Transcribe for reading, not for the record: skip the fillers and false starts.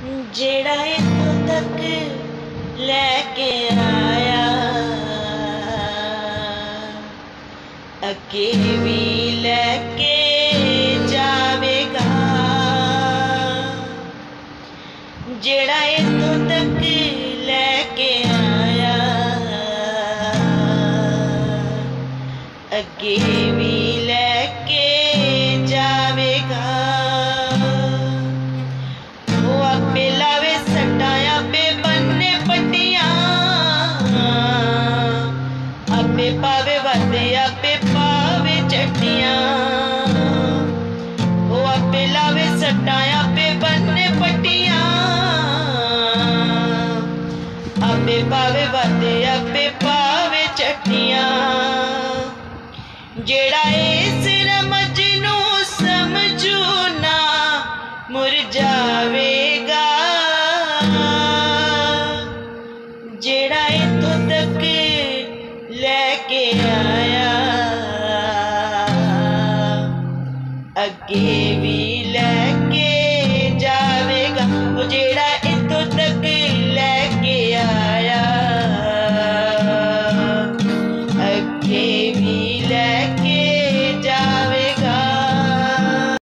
जेड़ा इत्थों तक लैके आया अगे भी लैके जावेगा। जेड़ा इत्थों तक लैके आया अगे भी लैके जावेगा। वो आपे लावे सट्टां आपे बन्ने पट्टियां, आपे पावे वादे आपे पावे चट्टियां। वो आपे लावे सट्टां आपे बन्ने पट्टियां, आपे पावे वादे आपे पावे चट्टियां। जेड़ा इस रमज नू समझू ना मुरझावेगा। जेड़ा इत्थों तक लैके आया अगे भी लै